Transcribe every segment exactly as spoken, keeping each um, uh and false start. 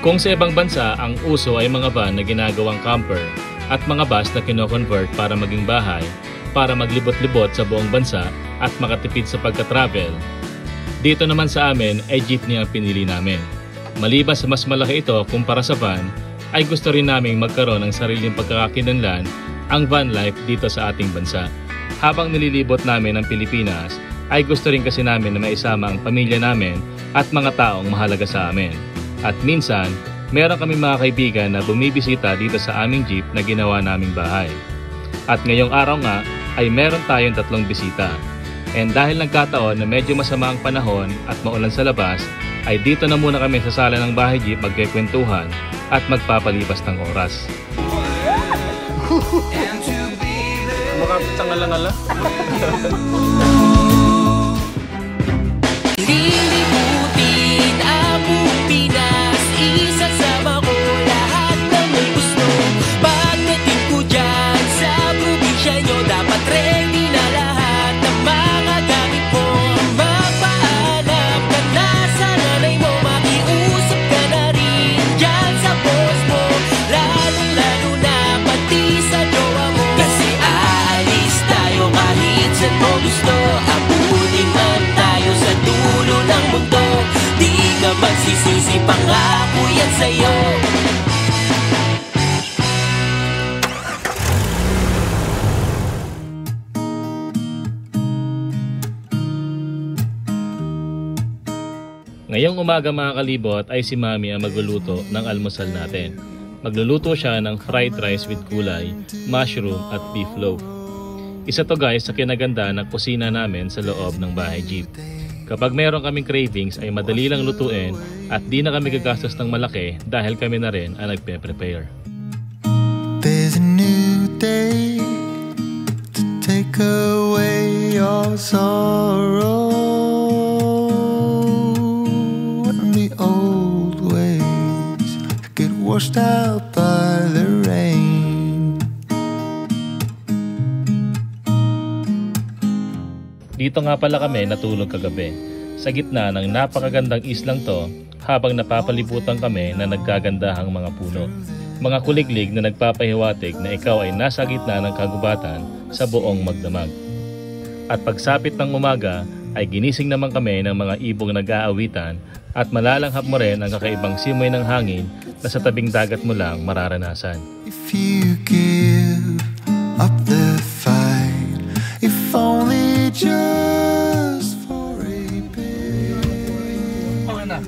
Kung sa ibang bansa, ang uso ay mga van na ginagawang camper at mga bus na kino-convert para maging bahay, para maglibot-libot sa buong bansa at makatipid sa pagka-travel. Dito naman sa amin ay jeepney ang pinili namin. Maliban sa mas malaki ito kumpara sa van, ay gusto rin naming magkaroon ng sariling pagkakakilanlan ang van life dito sa ating bansa. Habang nililibot namin ang Pilipinas, ay gusto rin kasi namin na maisama ang pamilya namin at mga taong mahalaga sa amin. At minsan, meron kami mga kaibigan na bumibisita dito sa aming jeep na ginawa naming bahay. At ngayong araw nga ay meron tayong tatlong bisita. And dahil nagkataon na medyo masama ang panahon at maulan sa labas, ay dito na muna kami sa sala ng bahay jeep magkikwentuhan at magpapalipas ng oras. Makapitsangal-ngala. Lilibutin ang buong Pinas, isasama ko lahat ng may gusto. Pagdating ko dyan sa probinsya nyo, dapat ready na lahat ng mga gamit mo. Magpaalam ka na sa nanay mo, makiusap ka na rin dyan sa boss mo, lalong-lalo na pati sa jowa mo. Kasi aalis tayo kahit saan mo gusto, abutin man tayo sa dulo ng mundo. Di ka magsisisi, pangako yan sa'yo. Ngayong umaga mga kalibot ay si Mami ang magluluto ng almusal natin. Magluluto siya ng fried rice with gulay, mushroom at beef loaf. Isa to guys sa kinaganda ng kusina namin sa loob ng bahay jeep. Kapag meron kaming cravings ay madali lang lutuin at di na kami gagastos ng malaki dahil kami na rin ang nagpe-prepare. There's a new day to take away your sorrow, and the old ways get washed out by the rain. Dito nga pala kami natulog kagabi, sa gitna ng napakagandang islang to habang napapalibutan kami na nagkagandahang mga puno. Mga kuliglig na nagpapahiwatig na ikaw ay nasa gitna ng kagubatan sa buong magdamag. At pagsapit ng umaga ay ginising naman kami ng mga ibong nag-aawitan at malalanghap mo rin ang kakaibang simoy ng hangin na sa tabing dagat mo lang mararanasan. If you give up the fight, if only just for a bit. Okay na.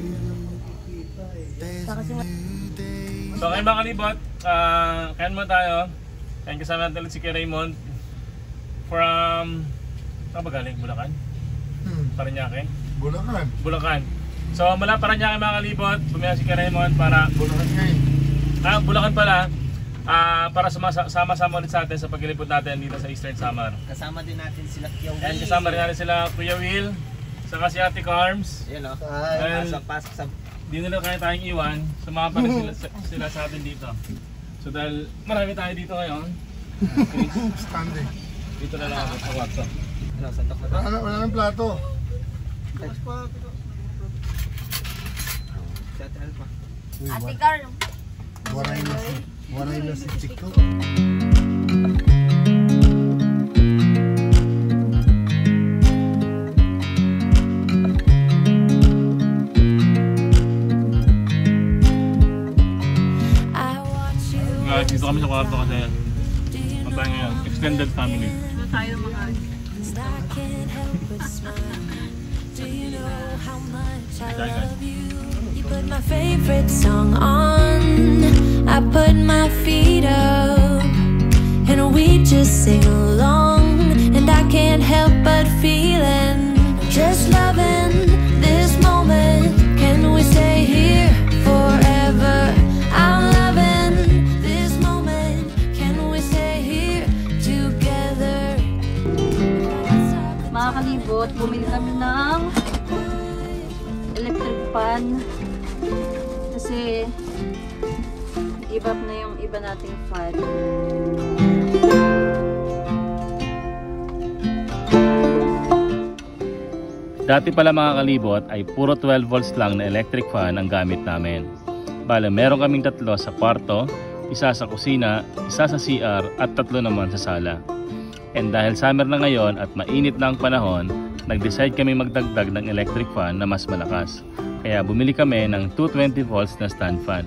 So kayo mga kalibot, uh, kain mo tayo. Kain kasama natin si Kuya Raymond from, saan ba galing? Bulacan? Hmm. Paranaque? Bulacan. Bulacan. So mula Paranaque mga kalibot, bumaya si Kuya Raymond para Bulacan ngayon. Ah, Bulacan pala. Uh, para sama-sama ulit sa atin sa paglilipod natin dito sa Eastern Samar. Kasama din natin sila Kuya Will. And kasama rin natin sila Kuya Will, saka si Ate Carms. Yan o, Well, pasok-pasok sa... di nila kaya tayong iwan, sumama pa rin sila, sila sa atin dito. So dahil marami tayo dito ngayon, Standing. dito na lang ako sa kwarto. Ano, santok na to? Wala, wala ng plato. Si Ate Alpha. Ate Carl. Waray na si, waray na si Chico. Uh, dito kami sa kwarto kasi ang tayo ngayon, extended family. Dito tayo mga... You put my favorite song on, I put my feet up, and we just sing along, and I can't help but feeling, just loving this moment. Can we stay here forever? I'm loving this moment. Can we stay here together? Mga kalibot, bumili kami ng electric fan kasi give up na yung iba nating fan. Dati pala mga kalibot ay puro twelve volts lang na electric fan ang gamit namin. Bale, meron kaming tatlo sa kwarto, isa sa kusina, isa sa C R at tatlo naman sa sala. And dahil summer na ngayon at mainit na ang panahon, nag-decide kami magdagdag ng electric fan na mas malakas. Kaya bumili kami ng two twenty volts na stand fan.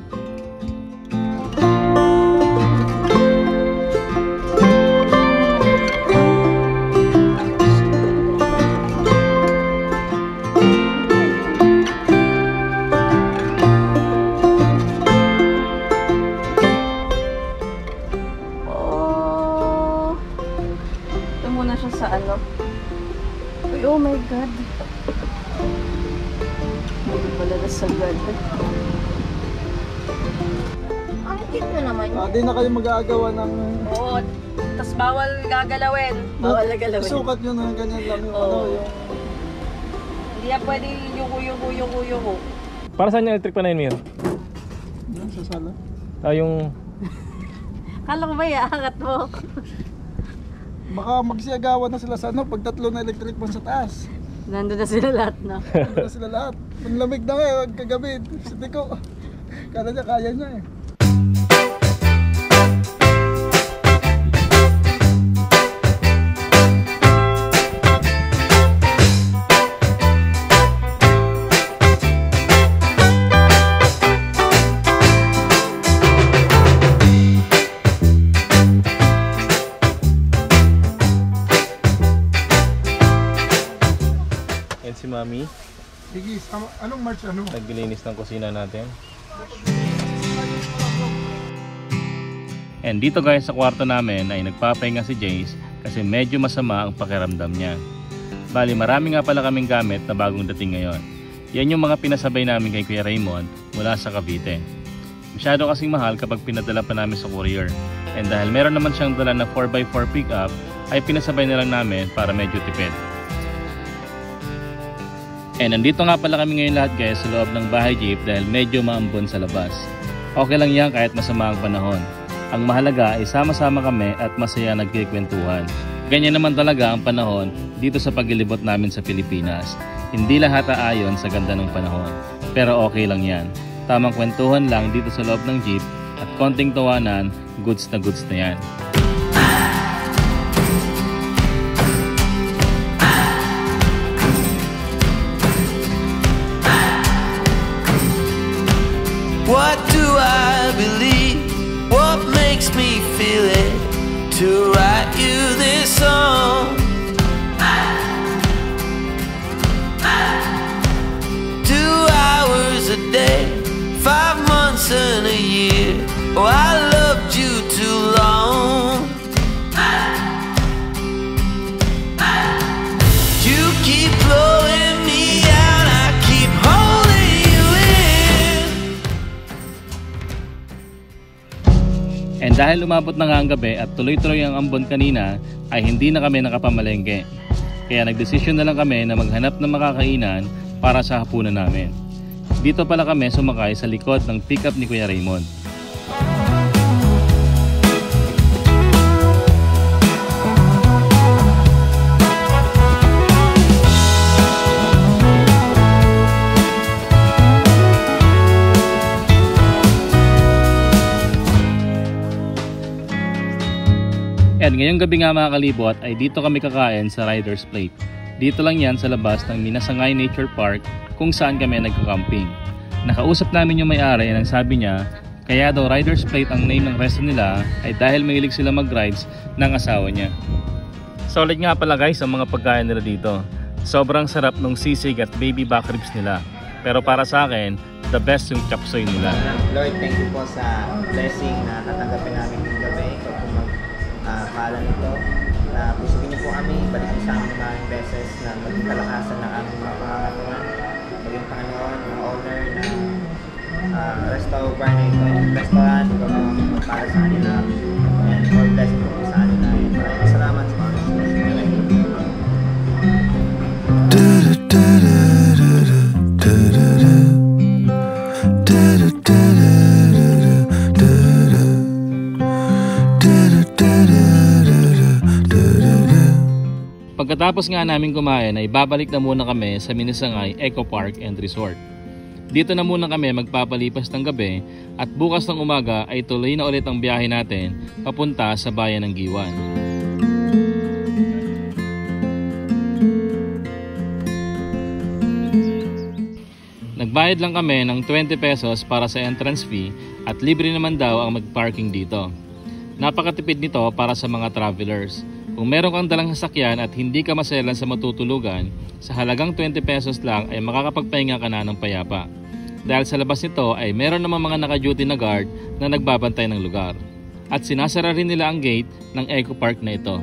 Sa ano? Uy, oh my god. Hindi pala nasagad. Ang cute na naman yun. Ah, di na kayo mag-aagawa ng... Oo. Tapos bawal gagalawin. Bawal galawin. Sukat nyo na ganyan lang yung Oo. ano yung... Hindi yan pwede yung yuko, yuko, yuko. Para saan yung electric fan na yun, Mir? Yan, sa sala. Ah, yung... Kala ko ba iaangat mo? Baka magsiyagawan na sila sa ano, pag tatlo na electric fan sa taas. Nandun na sila lahat, no? Nandun na sila lahat. Ang lamig na ngayon, kagabi. Siti ko. Kala niya, kaya niya eh. Si Mami, Sige, anong March ano? naglilinis ng kusina natin. And dito guys sa kwarto namin ay nagpapahinga si Jace kasi medyo masama ang pakiramdam niya. Bali marami nga pala kaming gamit na bagong dating ngayon. Yan yung mga pinasabay namin kay Kuya Raymond mula sa Cavite. Masyado kasing mahal kapag pinadala pa namin sa courier. And dahil meron naman siyang dala na four by four pickup ay pinasabay na lang namin para medyo tipid. And nandito nga pala kami ngayon lahat guys sa loob ng bahay jeep dahil medyo maambon sa labas. Okay lang yan kahit masama ang panahon. Ang mahalaga ay sama-sama kami at masaya nagkikwentuhan. Ganyan naman talaga ang panahon dito sa paglilibot namin sa Pilipinas. Hindi lahat aayon sa ganda ng panahon. Pero okay lang yan. Tamang kwentuhan lang dito sa loob ng jeep at konting tawanan, goods na goods na yan. What do I believe? What makes me feel it? To write you this song. Two hours a day, five months and a year. Oh, I loved you too long. You keep blowing me out, I keep holding you in. And dahil umabot na nga ang gabi at tuloy-tuloy ang ambon kanina, ay hindi na kami nakapamalengke. Kaya nagdesisyon na lang kami na maghanap ng makakainan para sa hapunan namin. Dito pala kami sumakay sa likod ng pickup ni Kuya Raymond. And ngayong gabi nga mga kalibot ay dito kami kakain sa Riders Plate. Dito lang yan sa labas ng Minasangay Nature Park kung saan kami nagka-camping. Nakausap namin yung may-ari at sabi niya kaya daw Riders Plate ang name ng resto nila ay dahil mahilig sila mag-rides ng asawa niya. Solid nga pala guys ang mga pagkain nila dito. Sobrang sarap ng sisig at baby back ribs nila. Pero para sa akin, the best yung chop suey nila. Lord, thank you po sa blessing na natanggapin namin ng gabi. Ito po magpaalam uh, ito. Na pusugin niyo po kami, balik niyo sa amin maraming beses na maging kalakasan ng aming mga pangangatuan. Maging Panginoon, mga owner ng uh, restaurant bar na ito, restaurant, ito po magpala sa kanila. And more blessing po sa kanila. Maraming salamat sa mga Pagkatapos nga namin kumain ay babalik na muna kami sa Minasangay Eco Park and Resort. Dito na muna kami magpapalipas ng gabi at bukas ng umaga ay tuloy na ulit ang biyahe natin papunta sa bayan ng Giwan. Nagbayad lang kami ng twenty pesos para sa entrance fee at libre naman daw ang mag-parking dito. Napakatipid nito para sa mga travelers. Kung meron kang dalang sasakyan at hindi ka maselan sa matutulugan, sa halagang twenty pesos lang ay makakapagpahinga ka na ng payapa. Dahil sa labas nito ay meron naman mga naka-duty na guard na nagbabantay ng lugar. At sinasara rin nila ang gate ng Eco Park na ito.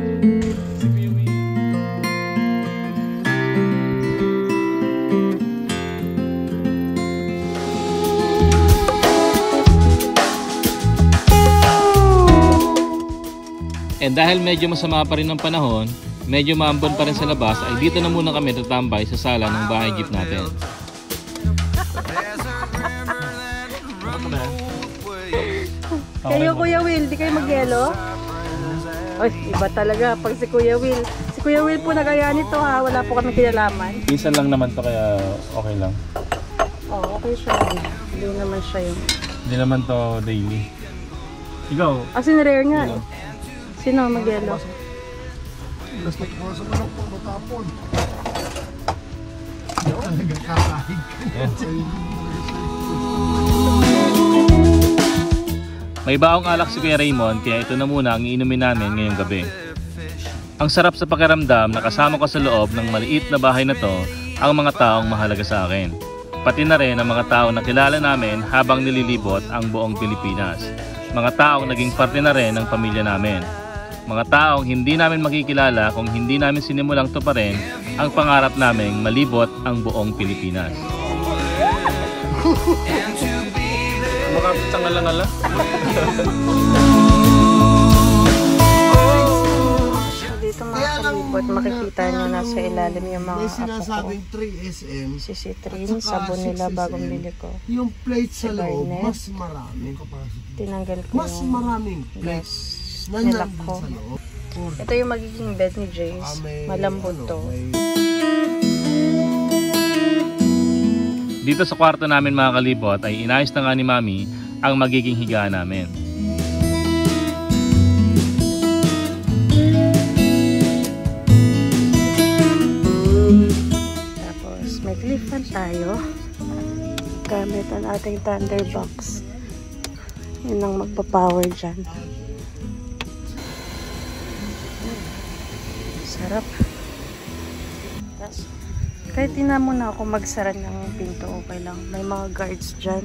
And dahil medyo masama pa rin ang panahon, medyo maambon pa rin sa labas, ay dito na muna kami tatambay sa sala ng bahay jeep natin. Kayo Kuya Will, di kayo mag-yelo? Ay, iba talaga pag si Kuya Will. Si Kuya Will po nagaya nito ha, wala po kami kinalaman. Minsan lang naman to kaya okay lang. Oo, oh, okay siya. Hindi naman siya yun. Hindi naman to daily. Ikaw? As in rare nga eh. Sino mag-yelo? Gusto ko sa manok po matapon. Talaga kakahig. May baong alak si Kuya Raymond kaya ito na muna ang iinumin namin ngayong gabi. Ang sarap sa pakiramdam na kasama ko sa loob ng maliit na bahay na to ang mga taong mahalaga sa akin. Pati na rin ang mga taong nakilala namin habang nililibot ang buong Pilipinas. Mga taong naging parte na rin ng pamilya namin. Mga taong hindi namin makikilala kung hindi namin sinimulang to pa rin ang pangarap naming malibot ang buong Pilipinas. Makapit sa ngala-ngala. Dito mga kalibot, makikita nyo na sa ilalim yung mga may apo ko. sinasabing three S M. Si Citrin, sabon nila bagong bili ko. Yung plate sa Si loob, Garnet. mas marami. Tinanggal ko Mas yung maraming gas. plates na Nilak nandun ko. sa loob. Ito yung magiging bed ni Jace. Ah, may, Malambot ano, to. may- Dito sa kwarto namin mga kalibot ay inayos na nga ni Mami ang magiging higaan namin. Tapos may clip fan tayo. Gamit ang ating Thunderbox. Yun ang magpa-power dyan. Sarap. Tapos, kahit di na muna ako magsara ng pinto, okay lang. May mga guards dyan.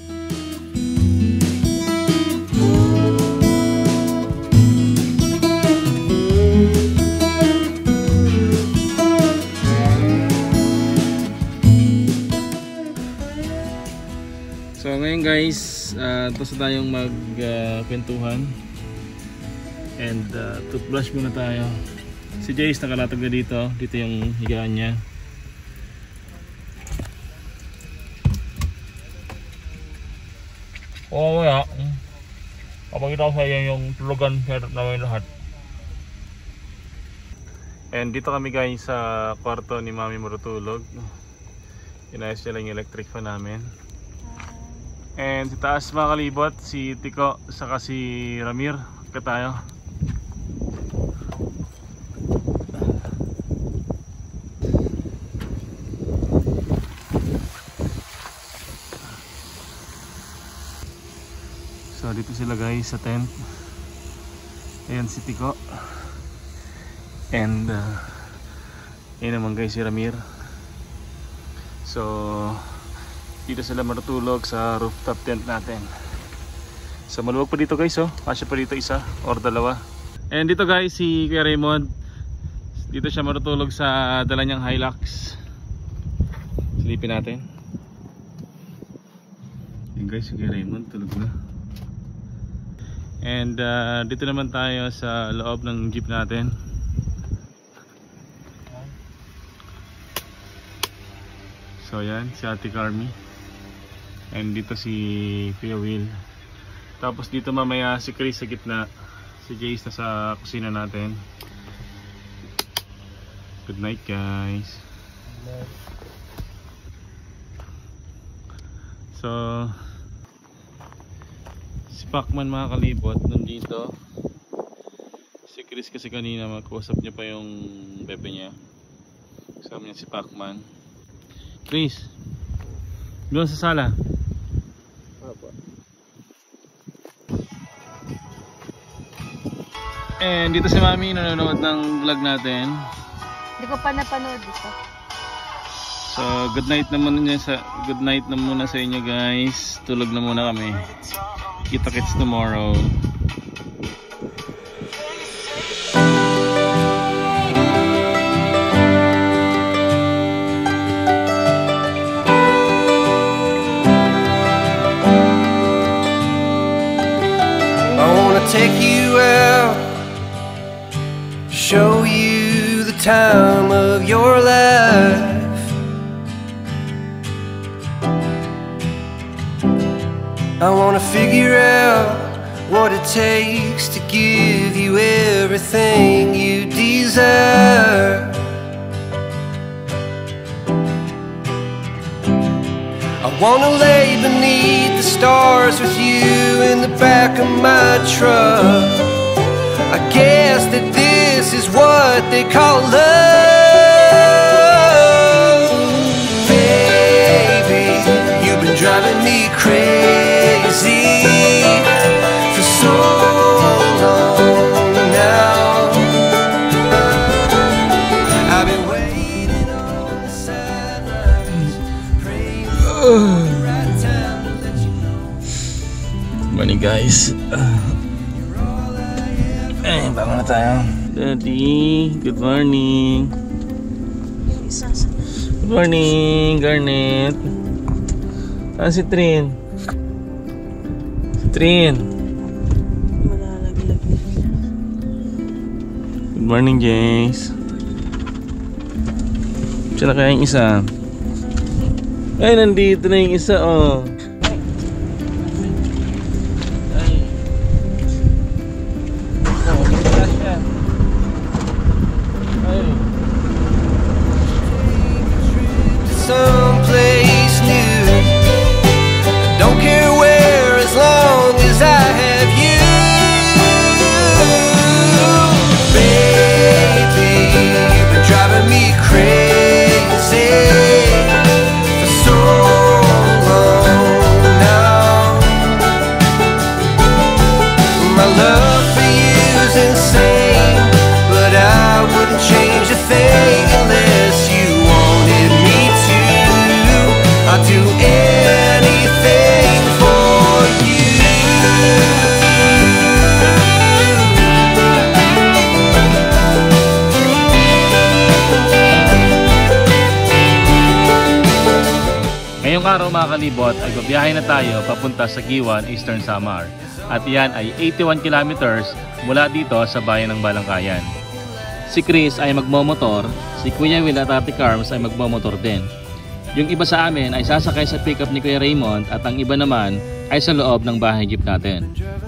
So ngayon guys, uh, tapos na tayong magkwentuhan uh, and uh, toothbrush muna tayo. Si Jace nakalatag na dito, dito yung higaan niya. Oo oh, kaya, kapagkita ko sa iyo yung tulugan namin lahat. And dito kami guys sa kwarto ni Mami marutulog. Inayos niya lang yung electric fan namin. And sa taas mga kalibot, si Tiko saka si Ramir, ka tayo. So dito sila guys sa tent. Ayan si Tiko. And uh, ayan naman guys si Ramir. So dito sila matutulog sa rooftop tent natin. So maluwag pa dito guys oh. Kasya pa dito isa or dalawa. And dito guys si Kuya Raymond. Dito siya matutulog sa dala niyang Hilux. Silipin natin. Yan guys si Kuya Raymond tulog na. And uh, dito naman tayo sa loob ng jeep natin. So yan si Ate Carmi. And dito si Kuya Will. Tapos dito mamaya si Chris sa gitna. Si Jace na sa kusina natin. Good night guys. So si Pacman mga kalibot nandito. Si Chris kasi kanina magkausap niya pa yung bebe niya. Kasama niya si Pacman. Chris, doon sa sala. Opo. And dito si Mami nanonood ng vlog natin. Hindi ko pa napanood ito. So good night na muna niya sa good night na muna sa inyo guys. Tulog na muna kami. Kita-kits tomorrow. I wanna take you out, show you the time of your life. I wanna figure out what it takes to give you everything you desire. I wanna lay beneath the stars with you in the back of my truck. I guess that this is what they call love. Baby, you've been driving me crazy for so long now. I've been waiting on the sidelines, praying for the right time to let you know. Morning guys. Eh, bangun na tayo. Daddy, good morning. Good morning, Garnet. Ah, si Trin. Si Trin. Malalaglag na siya. Good morning, Jace. Siya na kaya yung isa? Ay, nandito na yung isa, oh. Someplace new. Don't care where, as long as I have you. Baby, you've been driving me crazy for so long now. My love for you is insane, but I wouldn't change a thing unless you wanted me to. I'll do anything for you. Ngayong araw mga kalibot ay babiyahe na tayo papunta sa Giwan, Eastern Samar. At yan ay eighty-one kilometers mula dito sa bayan ng Balangkayan. Si Chris ay magmomotor, si Kuya Will at Ate Carms ay magmomotor din. Yung iba sa amin ay sasakay sa pickup ni Kuya Raymond at ang iba naman ay sa loob ng bahay jeep natin.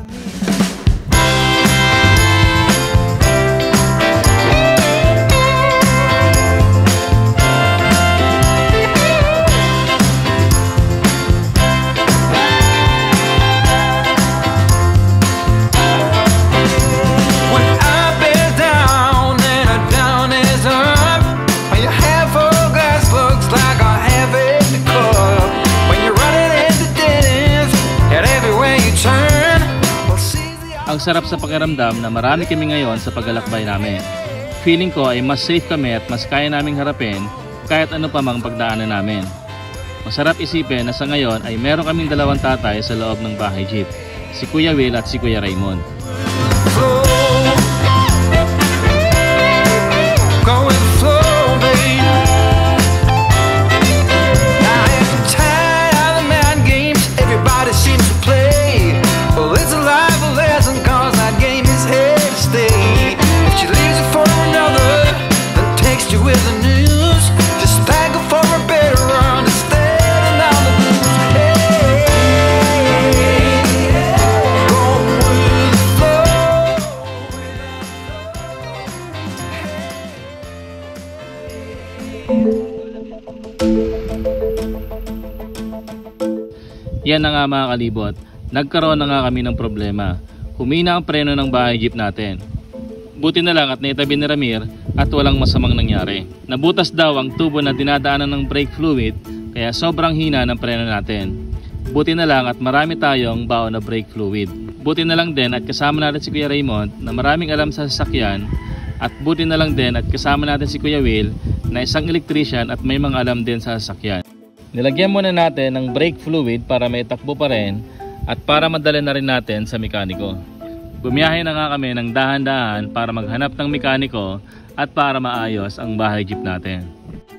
Ang sarap sa pakiramdam na marami kami ngayon sa paglalakbay namin. Feeling ko ay mas safe kami at mas kaya naming harapin kahit ano pa mang pagdaanan namin. Masarap isipin na sa ngayon ay meron kaming dalawang tatay sa loob ng bahay jeep, si Kuya Will at si Kuya Raymond. Yan na nga mga kalibot, nagkaroon na nga kami ng problema. Humina ang preno ng bahay jeep natin. Buti na lang at naitabi ni Ramir at walang masamang nangyari. Nabutas daw ang tubo na dinadaanan ng brake fluid kaya sobrang hina ng preno natin. Buti na lang at marami tayong baon na brake fluid. Buti na lang din at kasama natin si Kuya Raymond na maraming alam sa sasakyan. At buti na lang din at kasama natin si Kuya Will na isang electrician at may mga alam din sa sasakyan. Nilagyan muna natin ng brake fluid para may takbo pa rin at para madala na rin natin sa mekaniko. Bumiyahe na nga kami ng dahan-dahan para maghanap ng mekaniko at para maayos ang bahay jeep natin.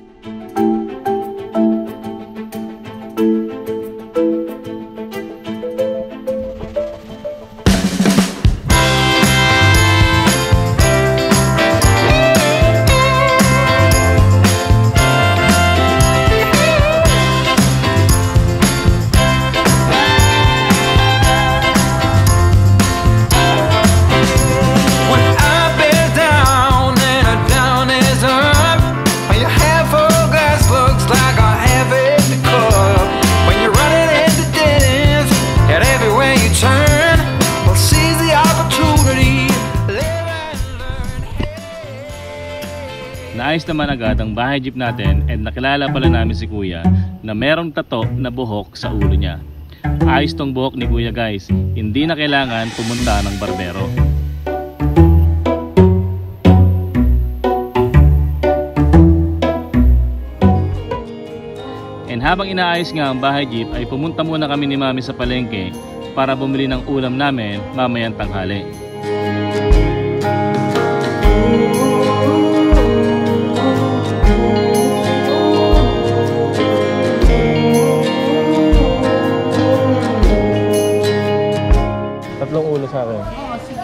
Naayos naman agad ang bahay jeep natin and nakilala pala namin si Kuya na merong tato na buhok sa ulo niya. Ayos tong buhok ni Kuya guys, hindi na kailangan pumunta ng barbero. And habang inaayos nga ang bahay jeep ay pumunta muna kami ni Mami sa palengke para bumili ng ulam namin mamayang tanghali. Tatlong ulo sa akin. Oo, sige.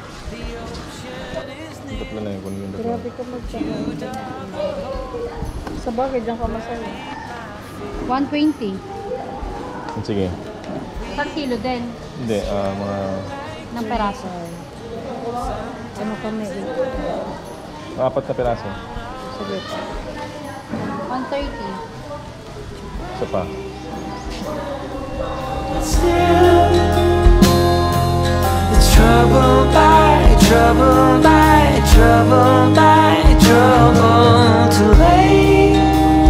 Tatlo na yun. Kunin yung tatlo. Grabe ka magtsaka. Sa bagay, dyan ka masaya. one twenty. Sige. Per kilo din. Hindi, uh, mga... Ng peraso. Ano kami? Apat na piraso. Sige. one thirty. Isa pa. Trouble by trouble by trouble by trouble too late.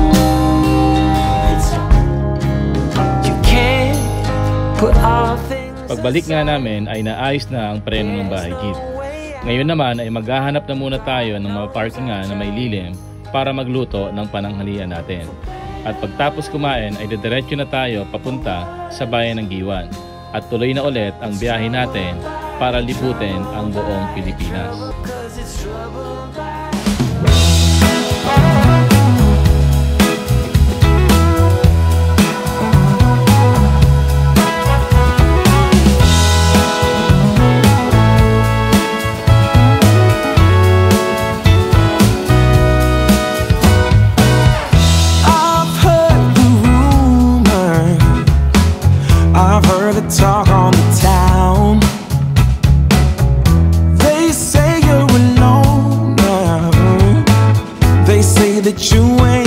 You can't put all things. Pagbalik nga namin ay naayos na ang preno ng bahay jeep. Ngayon naman ay maghahanap na muna tayo ng mga parkingan na may lilim para magluto ng pananghalian natin. At pagtapos kumain ay didiretso na tayo papunta sa bayan ng Giwan. At tuloy na ulit ang biyahe natin para libutin ang buong Pilipinas. I've heard the rumor, I've heard the talk on the town. They say you're alone now. They say that you ain't